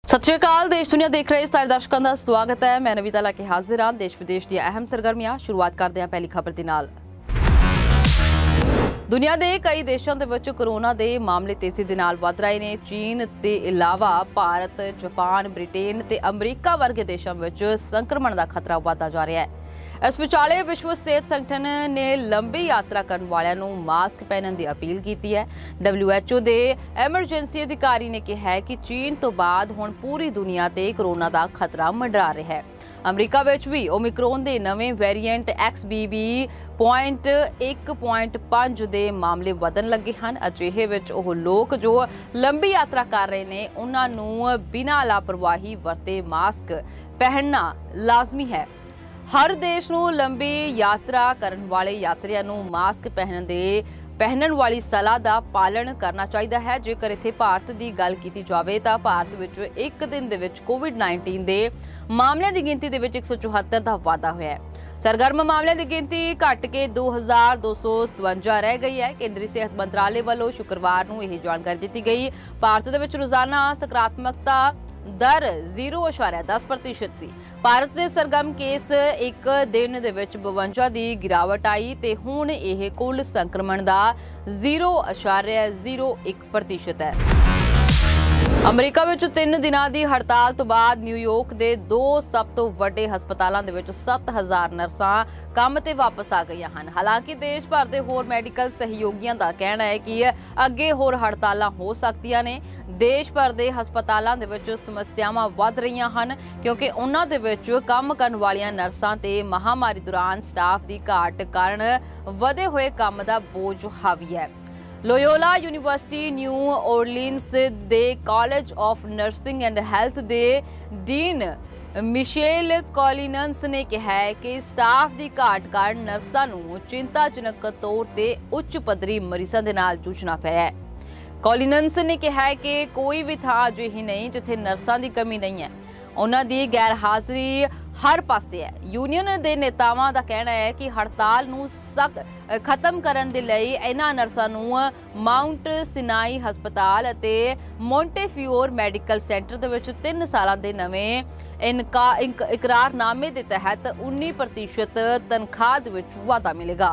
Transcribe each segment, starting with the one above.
सत श्री अकाल। देश दुनिया देख रहे सारे दर्शकों का स्वागत है। मैं नवीता लाके हाजिर हाँ। देश विदेश दी अहम सरगर्मियां शुरुआत करते हैं पहली खबर दे नाल। दुनिया के कई देशों के विच कोरोना के मामले तेजी दे नाल वध रहे हैं। चीन के इलावा भारत, जापान, ब्रिटेन ते अमरीका वर्गे देशों में संक्रमण का खतरा वधदा जा रहा है। इस विचाले विश्व सेहत संगठन ने लंबी यात्रा करने वालों मास्क पहनने की अपील की है। WHO के एमरजेंसी अधिकारी ने कहा है कि चीन तो बाद हुण पूरी दुनिया ते कोरोना का खतरा मंडरा रहा है। अमरीका विच भी ओमिक्रोन के नवे वेरीएंट XBB.1.5 के मामले वधन लगे हैं। अजिहे विच ओह लोग जो लंबी यात्रा कर रहे हैं उन्हां नूं बिना लापरवाही वरते मास्क पहनना लाजमी है। हर देश नूं लंबी यात्रा करने वाले यात्रियों नूं मास्क पहनण वाली सलाह का पालन करना चाहिए है। जेकर इत्थे भारत की गल की जाए तो भारत विच एक दिन दे विच कोविड-19 के मामलों की गिनती दे विच 174 का वाधा होया है। सरगर्म मामलों की गिनती घट के 2257 रह गई है। केंद्रीय सेहत मंत्रालय वालों शुक्रवार को यह जानकारी दी गई। भारत दे विच रोजाना सकारात्मकता दर 0.10% सी। भारत के सरगर्म केस एक दिन दे विच 52 की गिरावट आई ते हुण यह कुल संक्रमण का 0.01% है। अमरीका विच 3 दिनों की हड़ताल तो बाद न्यूयॉर्क के 2 सब तो वड्डे हस्पतालों के 7000 नर्सां काम ते वापस आ गई हैं। हालांकि देश भर के होर मैडिकल सहयोगियों का कहना है कि अगे होर हड़तालां हो सकदियां ने। देश भर के हस्पतालों के समस्यावां वध रही हैं क्योंकि उन्हां दे विच काम करन वालियां नर्सां ते महामारी दौरान स्टाफ की घाट कारण वधे हुए काम का बोझ हावी है। लोयोला यूनिवर्सिटी न्यू ओरलीन्स दे college of nursing and health दे डीन मिशेल कॉलिनस ने कहा है कि स्टाफ की घाट कारण नर्सां नूं चिंताजनक तौर पर उच्च पद्धरी मरीजों के नाल जूझना पै रहा है। कॉलिनस ने कहा है कि कोई भी थां अजिही नहीं जिथे नर्सां की कमी नहीं है। उन्हां दी गैर हाजिरी हर पासे है। यूनियन के नेतावां का कहना है कि हड़ताल नूं खत्म करन दे लई इन्हां नर्सां नूं माउंट सिनाई हस्पताल अते मोंटेफिओर मैडिकल सेंटर दे विच 3 सालां दे नवें इकरारनामे के तहत 19% तनख्वाह दे विच वाधा मिलेगा।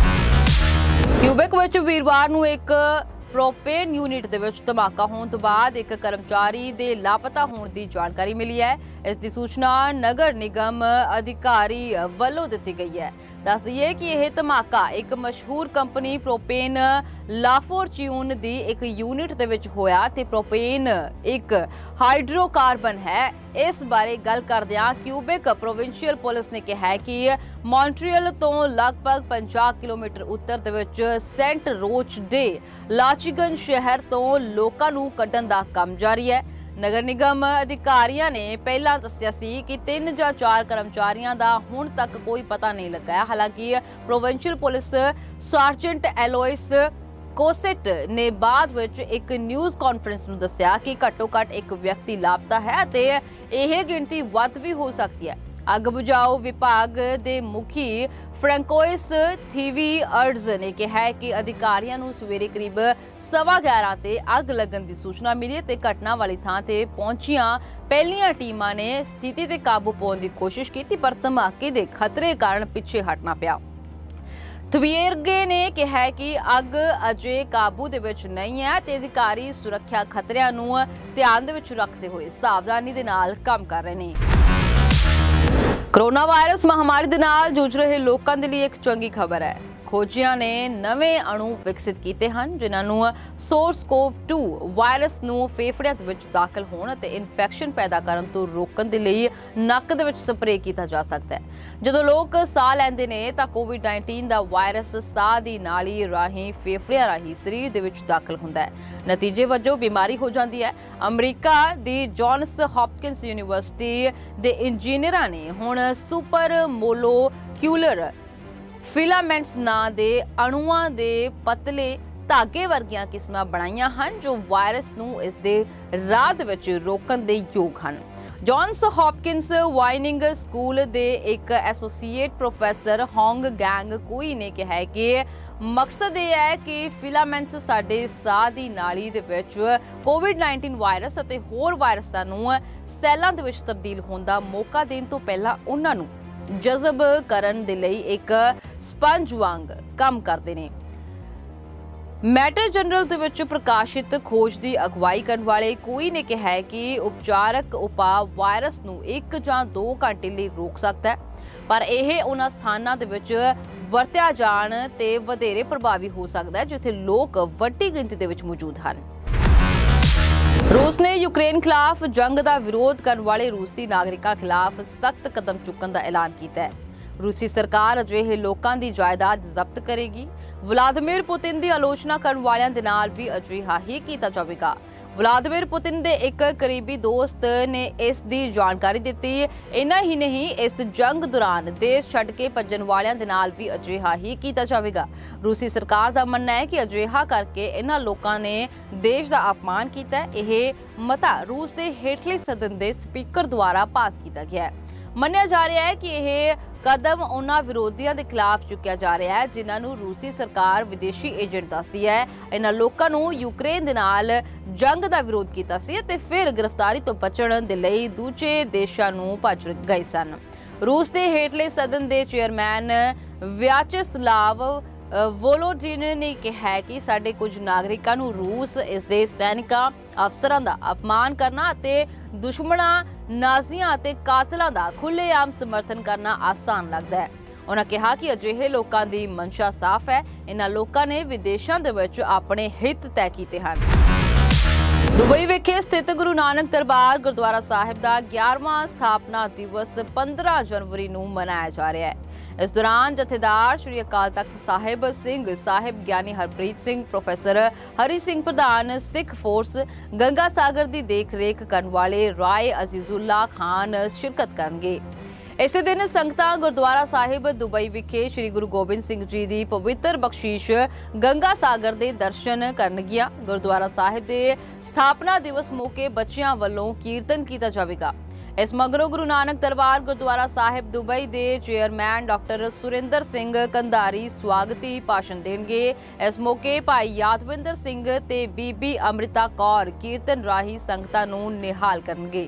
क्यूबेक विच वीरवार नूं एक प्रोपेन यूनिट दे विच धमाका होने तो बाद एक कर्मचारी दे लापता होने की जानकारी मिली है। इसकी सूचना नगर निगम अधिकारी वालों दी गई है। दस दईए कि यह धमाका एक मशहूर कंपनी प्रोपेन लाफोर्च्यून की एक यूनिट दे विच होया ते प्रोपेन एक हाइड्रोकार्बन है। इस बारे गल करदियां क्यूबेक प्रोविंशियल पुलिस ने कहा है कि मॉन्ट्रियल तो लगभग 50 किलोमीटर उत्तर दे विच सेंट रोच डे लाचिगन शहर तो लोकां नूं कड्ढण दा काम जारी है। नगर निगम अधिकारियों ने पहला दस्सिया सी कि 3 या 4 कर्मचारियों का हुण तक कोई पता नहीं लगा है। हालांकि provincial police sergeant Eloise Cossette ने बाद विच एक न्यूज़ कॉन्फ्रेंस में दस्सिया कि घट्टो घट्ट एक व्यक्ति लापता है ते यह गिनती वध भी हो सकती है। अग बुझाओ विभाग के मुखी फ्रैंकोइस थीवी-अर्ड्स ने कहा है कि अधिकारियों को सवेरे करीब 11:15 ते अग लगन की सूचना मिली ते घटना वाली थां ते पहुंचियां पहलियां टीमां ने स्थिति ते काबू पाने की कोशिश की पर धमाके के खतरे कारण पिछे हटना पिया। थवीएर्गे ने कहा है कि अग अजे काबू दे विच नहीं है ते अधिकारी सुरक्षा खतरियां नूं ध्यान दे विच रखते हुए सावधानी दे नाल काम कर रहे हैं। कोरोना वायरस महामारी दे नाल जूझ रहे लोगों के लिए एक चंगी खबर है। खोजियां ने नवे अणु विकसित किए हैं जिन्होंने SARS-CoV-2 वायरस नूं फेफड़ियां दे विच दाखिल होने ते इन्फेक्शन पैदा करने तो रोकने के लिए नक दे विच स्प्रे किया जा सकता है। जदों लोग साह लैंदे ने तां कोविड-19 का वायरस साह की नाली राहीं फेफड़ियां राहीं शरीर दे विच दाखिल हुंदा है। नतीजे वजों बीमारी हो जाती है। अमरीका की जॉन्स हॉपकिंस यूनिवर्सिटी के इंजीनियरां ने हुण सुपर मोलोक्यूलर फिलामेंट्स नां दे अणुआं दे पतले धागे वर्गियां किस्मां बनाईयां हन जो वायरस नूं इस दे राह दे विच रोकण दे योग हन। ਜੌਨਸ ਹੌਪਕਿੰਸ ਵਾਈਨਿੰਗ ਸਕੂਲ ਦੇ ਇੱਕ ਐਸੋਸੀਏਟ ਪ੍ਰੋਫੈਸਰ ਹੋਂਗ ਗੈਂਗ ਕੋਈ ਨੇ ਕਿਹਾ ਹੈ ਕਿ ਮਕਸਦ ਇਹ ਹੈ ਕਿ ਫਿਲਾਮੈਂਟਸ ਸਾਡੇ ਸਾਹ ਦੀ ਨਾਲੀ ਦੇ ਵਿੱਚ ਕੋਵਿਡ-19 ਵਾਇਰਸ ਅਤੇ ਹੋਰ ਵਾਇਰਸਾਂ ਨੂੰ ਸੈੱਲਾਂ ਦੇ ਵਿੱਚ ਤਬਦੀਲ ਹੋਣ ਦਾ ਮੌਕਾ ਦੇਣ ਤੋਂ ਪਹਿਲਾਂ ਉਹਨਾਂ ਨੂੰ ਜਜ਼ਬ ਕਰਨ ਦੇ ਲਈ ਇੱਕ ਸਪੰਜ ਵਾਂਗ ਕੰਮ ਕਰਦੇ ਨੇ। ਮੈਟਰ ਜਨਰਲ ਦੇ ਵਿੱਚ ਪ੍ਰਕਾਸ਼ਿਤ ਖੋਜ ਦੀ ਅਗਵਾਈ ਕਰਨ ਵਾਲੇ ਕੋਈ ਨੇ ਕਿਹਾ ਹੈ ਕਿ ਉਪਚਾਰਕ ਉਪਾਅ ਵਾਇਰਸ ਨੂੰ 1 ਜਾਂ 2 ਘੰਟੇ ਲਈ ਰੋਕ ਸਕਦਾ ਹੈ, ਪਰ ਇਹ ਉਹਨਾਂ ਸਥਾਨਾਂ ਦੇ ਵਿੱਚ ਵਰਤਿਆ ਜਾਣ ਤੇ ਵਧੇਰੇ ਪ੍ਰਭਾਵੀ ਹੋ ਸਕਦਾ ਹੈ ਜਿੱਥੇ ਲੋਕ ਵੱਡੀ ਗਿਣਤੀ ਦੇ ਵਿੱਚ ਮੌਜੂਦ ਹਨ। ਰੂਸ ਨੇ ਯੂਕਰੇਨ ਖਿਲਾਫ ਜੰਗ ਦਾ ਵਿਰੋਧ ਕਰਨ ਵਾਲੇ ਰੂਸੀ ਨਾਗਰਿਕਾਂ ਖਿਲਾਫ ਸਖਤ ਕਦਮ ਚੁੱਕਣ ਦਾ ਐਲਾਨ ਕੀਤਾ ਹੈ। ਰੂਸੀ ਸਰਕਾਰ ਅਜਿਹੇ ਲੋਕਾਂ ਦੀ ਜਾਇਦਾਦ ਜ਼ਬਤ ਕਰੇਗੀ। ਵਲਾਦੀਮੀਰ ਪੁਤਿਨ ਦੀ ਆਲੋਚਨਾ ਕਰਨ ਵਾਲਿਆਂ ਦੇ ਨਾਲ ਵੀ ਅਜਿਹਾ ਹੀ ਕੀਤਾ ਜਾਵੇਗਾ। ਵਲਾਦੀਮੀਰ ਪੁਤਿਨ ਦੇ ਇੱਕ ਕਰੀਬੀ ਦੋਸਤ ਨੇ ਇਸ ਦੀ ਜਾਣਕਾਰੀ ਦਿੱਤੀ। ਇੰਨਾ ਹੀ ਨਹੀਂ, ਇਸ ਜੰਗ ਦੌਰਾਨ ਦੇਸ਼ ਛੱਡ ਕੇ ਭੱਜਣ ਵਾਲਿਆਂ ਦੇ ਨਾਲ ਵੀ ਅਜਿਹਾ ਹੀ ਕੀਤਾ ਜਾਵੇਗਾ। ਰੂਸੀ ਸਰਕਾਰ ਦਾ ਮੰਨਣਾ ਹੈ ਕਿ ਅਜਿਹਾ ਕਰਕੇ ਇਹਨਾਂ ਲੋਕਾਂ ਨੇ ਦੇਸ਼ ਦਾ ਅਪਮਾਨ ਕੀਤਾ ਹੈ। ਇਹ ਮਤਾ ਰੂਸ ਦੇ ਹੇਠਲੇ ਸਦਨ ਦੇ ਸਪੀਕਰ ਦੁਆਰਾ ਪਾਸ ਕੀਤਾ ਗਿਆ ਹੈ। ਮੰਨਿਆ ਜਾ ਰਿਹਾ ਹੈ ਕਿ ਇਹ ਕਦਮ ਉਹਨਾਂ ਵਿਰੋਧੀਆਂ ਦੇ ਖਿਲਾਫ ਚੁੱਕਿਆ ਜਾ ਰਿਹਾ ਹੈ ਜਿਨ੍ਹਾਂ ਨੂੰ ਰੂਸੀ ਸਰਕਾਰ ਵਿਦੇਸ਼ੀ ਏਜੰਟ ਦੱਸਦੀ ਹੈ। ਇਹਨਾਂ ਲੋਕਾਂ ਨੂੰ ਯੂਕਰੇਨ ਦੇ ਨਾਲ ਜੰਗ ਦਾ ਵਿਰੋਧ ਕੀਤਾ ਸੀ ਅਤੇ ਫਿਰ ਗ੍ਰਿਫਤਾਰੀ ਤੋਂ ਬਚਣ ਦੇ ਲਈ ਦੂਜੇ ਦੇਸ਼ਾਂ ਨੂੰ ਭੱਜ ਗਏ ਸਨ। ਰੂਸ ਦੇ ਹੇਠਲੇ ਸਦਨ ਦੇ ਚੇਅਰਮੈਨ ਵਿਆਚੇਸਲਾਵ ਵੋਲੋਡਿਨ ਨੇ ਕਿਹਾ ਕਿ ਸਾਡੇ ਕੁਝ ਨਾਗਰਿਕਾਂ ਨੂੰ ਰੂਸ ਇਸ ਦੇ ਸੈਨਿਕਾਂ ਅਫਸਰਾਂ ਦਾ ਅਪਮਾਨ ਕਰਨਾ ਅਤੇ ਦੁਸ਼ਮਣਾਂ, ਨਾਜ਼ੀਆਂ ਅਤੇ ਕਾਤਲਾਂ ਦਾ ਖੁੱਲ੍ਹੇਆਮ ਸਮਰਥਨ ਕਰਨਾ ਆਸਾਨ ਲੱਗਦਾ ਹੈ। ਉਹਨਾਂ ਕਿਹਾ ਕਿ ਅਜਿਹੇ ਲੋਕਾਂ ਦੀ ਮਨਸ਼ਾ ਸਾਫ਼ ਹੈ। ਇਹਨਾਂ ਲੋਕਾਂ ਨੇ ਵਿਦੇਸ਼ਾਂ ਦੇ ਵਿੱਚ ਆਪਣੇ ਹਿੱਤ ਤੈਅ ਕੀਤੇ ਹਨ। ਦੁਬਈ ਵਿਖੇ ਸਥਿਤ ਗੁਰੂ ਨਾਨਕ ਦਰਬਾਰ ਗੁਰਦੁਆਰਾ ਸਾਹਿਬ ਦਾ 11ਵਾਂ ਸਥਾਪਨਾ ਦਿਵਸ 15 ਜਨਵਰੀ ਨੂੰ ਮਨਾਇਆ ਜਾ ਰਿਹਾ ਹੈ। ਇਸ ਦੌਰਾਨ ਜਥੇਦਾਰ ਸ਼੍ਰੀ ਅਕਾਲ ਤਖਤ ਸਾਹਿਬ ਸਿੰਘ ਸਾਹਿਬ ਗਿਆਨੀ ਹਰਪ੍ਰੀਤ ਸਿੰਘ, ਪ੍ਰੋਫੈਸਰ ਹਰੀ ਸਿੰਘ ਪ੍ਰਧਾਨ ਸਿੱਖ ਫੋਰਸ, ਗੰਗਾ ਸਾਗਰ ਦੀ ਦੇਖ-ਰੇਖ ਕਰਨ ਵਾਲੇ ਰਾਏ ਅਜ਼ੀਜ਼ੁੱਲਾ ਖਾਨ ਸ਼ਿਰਕਤ ਕਰਨਗੇ। ਇਸੇ ਦਿਨ ਸੰਗਤਾਂ ਗੁਰਦੁਆਰਾ ਸਾਹਿਬ ਦੁਬਈ ਵਿਖੇ ਸ਼੍ਰੀ ਗੁਰੂ ਗੋਬਿੰਦ ਸਿੰਘ ਜੀ ਦੀ ਪਵਿੱਤਰ ਬਖਸ਼ੀਸ਼ ਗੰਗਾ ਸਾਗਰ ਦੇ ਦਰਸ਼ਨ ਕਰਨਗੀਆਂ। ਗੁਰਦੁਆਰਾ ਸਾਹਿਬ ਦੇ ਸਥਾਪਨਾ ਦਿਵਸ ਮੌਕੇ ਬੱਚਿਆਂ ਵੱਲੋਂ ਕੀਰਤਨ ਕੀਤਾ ਜਾਵੇਗਾ। ਇਸ ਮਗਰੋਂ ਗੁਰੂ ਨਾਨਕ ਦਰਬਾਰ ਗੁਰਦੁਆਰਾ ਸਾਹਿਬ ਦੁਬਈ ਦੇ ਚੇਅਰਮੈਨ ਡਾਕਟਰ ਸੁਰਿੰਦਰ ਸਿੰਘ ਕੰਧਾਰੀ ਸਵਾਗਤੀ ਭਾਸ਼ਣ ਦੇਣਗੇ। ਇਸ ਮੌਕੇ ਭਾਈ ਯਾਦਵਿੰਦਰ ਸਿੰਘ ਤੇ ਬੀਬੀ ਅੰਮ੍ਰਿਤਾ ਕੌਰ ਕੀਰਤਨ ਰਾਹੀਂ ਸੰਗਤਾਂ ਨੂੰ ਨਿਹਾਲ ਕਰਨਗੇ।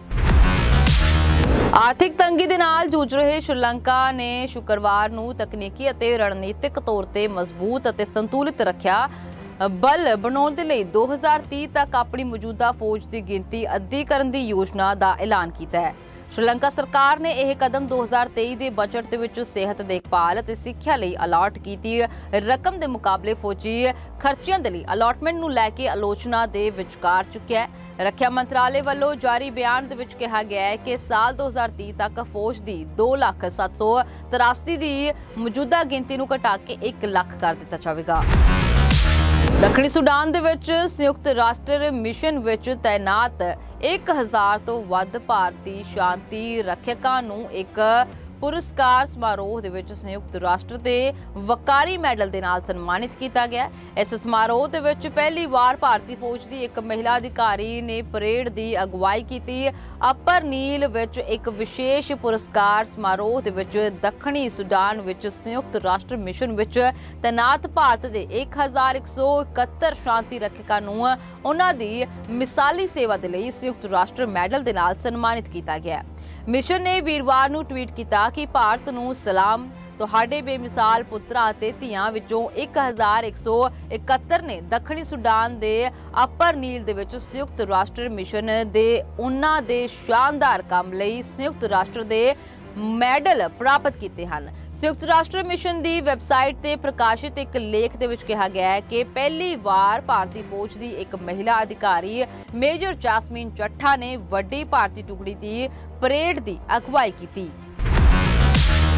ਆਰਥਿਕ ਤੰਗੀ ਦੇ ਨਾਲ ਜੂਝ ਰਹੇ ਸ਼੍ਰੀਲੰਕਾ ਨੇ ਸ਼ੁੱਕਰਵਾਰ ਨੂੰ ਤਕਨੀਕੀ ਅਤੇ ਰਣਨੀਤਿਕ ਤੌਰ ਤੇ ਮਜ਼ਬੂਤ ਅਤੇ ਸੰਤੁਲਿਤ ਰੱਖਿਆ ਬਲ ਬਣਾਉਣ ਦੇ ਲਈ 2030 ਤੱਕ ਆਪਣੀ ਮੌਜੂਦਾ ਫੌਜ ਦੀ ਗਿਣਤੀ ਅੱਧੀ ਕਰਨ ਦੀ ਯੋਜਨਾ ਦਾ ਐਲਾਨ ਕੀਤਾ ਹੈ। ਸ਼੍ਰੀਲੰਕਾ ਸਰਕਾਰ ਨੇ ਇਹ ਕਦਮ 2023 ਦੇ ਬਜਟ ਦੇ ਵਿੱਚ ਸਿਹਤ ਦੇਖਭਾਲ ਅਤੇ ਸਿੱਖਿਆ ਲਈ ਅਲਾਟ ਕੀਤੀ ਰਕਮ ਦੇ ਮੁਕਾਬਲੇ ਫੌਜੀ ਖਰਚਿਆਂ ਦੇ ਲਈ ਅਲਾਟਮੈਂਟ ਨੂੰ ਲੈ ਕੇ ਆਲੋਚਨਾ ਦੇ ਵਿਚਕਾਰ ਚੁੱਕਿਆ ਹੈ। ਰੱਖਿਆ ਮੰਤਰਾਲੇ ਵੱਲੋਂ ਜਾਰੀ ਬਿਆਨ ਦੇ ਵਿੱਚ ਕਿਹਾ ਗਿਆ ਹੈ ਕਿ ਸਾਲ 2030 ਤੱਕ ਫੌਜ ਦੀ 2,783 ਦੀ ਮੌਜੂਦਾ ਗਿਣਤੀ ਨੂੰ ਘਟਾ ਕੇ 1 ਲੱਖ ਕਰ ਦਿੱਤਾ ਜਾਵੇਗਾ। ਦੱਖਣੀ ਸੁਡਾਨ ਦੇ ਵਿੱਚ ਸੰਯੁਕਤ ਰਾਸ਼ਟਰ ਮਿਸ਼ਨ ਵਿੱਚ ਤਾਇਨਾਤ 1000 ਤੋਂ ਵੱਧ ਭਾਰਤੀ ਸ਼ਾਂਤੀ ਰੱਖਿਅਕਾਂ ਨੂੰ ਇੱਕ ਪੁਰਸਕਾਰ ਸਮਾਰੋਹ ਦੇ ਵਿੱਚ ਸੰਯੁਕਤ ਰਾਸ਼ਟਰ ਦੇ ਵਕਾਰੀ ਮੈਡਲ ਦੇ ਨਾਲ ਸਨਮਾਨਿਤ ਕੀਤਾ ਗਿਆ। ਇਸ ਸਮਾਰੋਹ ਦੇ ਵਿੱਚ ਪਹਿਲੀ ਵਾਰ ਭਾਰਤੀ ਫੌਜ ਦੀ ਇੱਕ ਮਹਿਲਾ ਅਧਿਕਾਰੀ ਨੇ ਪਰੇਡ ਦੀ ਅਗਵਾਈ ਕੀਤੀ। ਅਪਰ ਨੀਲ ਵਿੱਚ ਇੱਕ ਵਿਸ਼ੇਸ਼ ਪੁਰਸਕਾਰ ਸਮਾਰੋਹ ਦੇ ਵਿੱਚ ਦੱਖਣੀ ਸੁਡਾਨ ਵਿੱਚ ਸੰਯੁਕਤ ਰਾਸ਼ਟਰ ਮਿਸ਼ਨ ਵਿੱਚ ਤੈਨਾਤ ਭਾਰਤ ਦੇ 1171 ਸ਼ਾਂਤੀ ਰੱਖਿਅਕਾਂ ਨੂੰ ਉਹਨਾਂ ਦੀ ਮਿਸਾਲੀ ਸੇਵਾ ਦੇ ਲਈ ਸੰਯੁਕਤ ਰਾਸ਼ਟਰ ਮੈਡਲ ਦੇ ਨਾਲ ਸਨਮਾਨਿਤ ਕੀਤਾ ਗਿਆ। ਮਿਸ਼ਨ ਨੇ ਵੀਰਵਾਰ ਨੂੰ ਟਵੀਟ ਕੀਤਾ ਕਿ ਭਾਰਤ ਨੂੰ ਸਲਾਮ, ਤੁਹਾਡੇ ਬੇਮਿਸਾਲ ਪੁੱਤਰਾਂ ਅਤੇ ਧੀਆਂ ਵਿੱਚੋਂ 1171 ਨੇ ਦੱਖਣੀ ਸੁਡਾਨ ਦੇ ਅਪਰ ਨੀਲ ਦੇ ਵਿੱਚ ਸੰਯੁਕਤ ਰਾਸ਼ਟਰ ਮਿਸ਼ਨ ਦੇ ਉਹਨਾਂ ਦੇ ਸ਼ਾਨਦਾਰ ਕੰਮ ਲਈ ਸੰਯੁਕਤ ਰਾਸ਼ਟਰ ਦੇ ਮੈਡਲ ਪ੍ਰਾਪਤ ਕੀਤੇ ਹਨ। ਸੰਯੁਕਤ ਰਾਸ਼ਟਰ ਮਿਸ਼ਨ ਦੀ ਵੈਬਸਾਈਟ ਤੇ ਪ੍ਰਕਾਸ਼ਿਤ ਇੱਕ ਲੇਖ ਦੇ ਵਿੱਚ ਕਿਹਾ ਗਿਆ ਹੈ ਕਿ ਪਹਿਲੀ ਵਾਰ ਭਾਰਤੀ ਫੌਜ ਦੀ ਇੱਕ ਮਹਿਲਾ ਅਧਿਕਾਰੀ ਮੇਜਰ ਜਾਸਮੀਨ ਚੱਠਾ ਨੇ ਵੱਡੀ ਭਾਰਤੀ ਟੁਕੜੀ ਦੀ ਪਰੇਡ ਦੀ ਅਗਵਾਈ ਕੀਤੀ।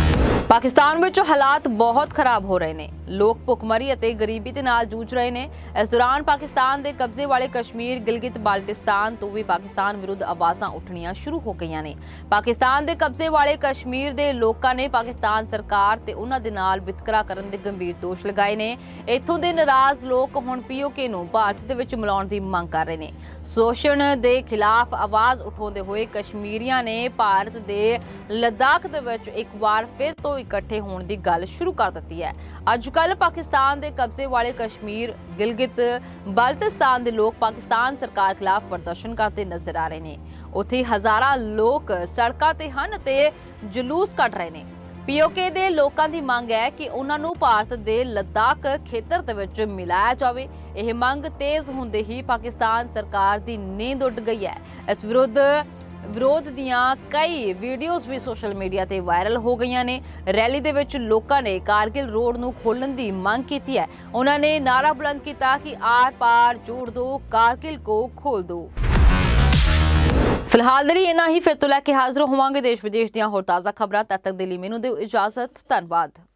ਪਾਕਿਸਤਾਨ ਵਿੱਚ ਹਾਲਾਤ ਬਹੁਤ ਖਰਾਬ ਹੋ ਰਹੇ ਨੇ। ਲੋਕ ਭੁੱਖਮਰੀ ਅਤੇ ਗਰੀਬੀ ਦੇ ਨਾਲ ਜੂਝ ਰਹੇ ਨੇ। ਇਸ ਦੌਰਾਨ ਪਾਕਿਸਤਾਨ ਦੇ ਕਬਜ਼ੇ ਵਾਲੇ ਕਸ਼ਮੀਰ, ਗਿਲਗਿਤ ਬਾਲਟਿਸਤਾਨ ਤੋਂ ਵੀ ਪਾਕਿਸਤਾਨ ਵਿਰੁੱਧ ਆਵਾਜ਼ਾਂ ਉੱਠਣੀਆਂ ਸ਼ੁਰੂ ਹੋ ਗਈਆਂ ਨੇ। ਪਾਕਿਸਤਾਨ ਦੇ ਕਬਜ਼ੇ ਵਾਲੇ ਕਸ਼ਮੀਰ ਦੇ ਲੋਕਾਂ ਨੇ ਪਾਕਿਸਤਾਨ ਸਰਕਾਰ ਤੇ ਉਹਨਾਂ ਦੇ ਨਾਲ ਵਿਤਕਰਾ ਕਰਨ ਦੇ ਗੰਭੀਰ ਦੋਸ਼ ਲਗਾਏ ਨੇ। ਇੱਥੋਂ ਦੇ ਨਾਰਾਜ਼ ਲੋਕ ਹੁਣ ਪੀਓਕੇ ਨੂੰ ਭਾਰਤ ਦੇ ਵਿੱਚ ਮਿਲਾਉਣ ਦੀ ਮੰਗ ਕਰ ਰਹੇ ਨੇ। शोषण के खिलाफ आवाज उठाते हुए कश्मीरियों ने भारत के लद्दाख दे विच एक बार फिर तो इकट्ठे होने की गल शुरू कर दी है। अजकल पाकिस्तान के कब्जे वाले कश्मीर, गिलगित बाल्टिस्तान के लोग पाकिस्तान सरकार खिलाफ प्रदर्शन करते नजर आ रहे हैं। उत्थे हज़ारां लोग सड़कों ते हन ते जुलूस कट रहे हैं। पीओके दे लोकां दी मंग है कि उन्हां नूं भारत दे लद्दाख खेतर दे विच मिलाया जावे। यह मंग तेज होंदे ही पाकिस्तान सरकार दी नींद उड़ गई है। इस विरोध दियां कई वीडियोज़ भी सोशल मीडिया ते वायरल हो गई ने। रैली दे विच लोकां ने कारगिल रोड नूं खोलण दी मंग कीती है। उन्हां ने नारा बुलंद कीता कि आर पार जोड़ दो, कारगिल को खोल दो। फिलहाल दे लई इन्ना ही, फिर तो लैके हाजिर होवांगे देश विदेश दीयां होर ताज़ा खबरां। तद तक दे लई मैनूं दिओ इजाजत। धन्नवाद।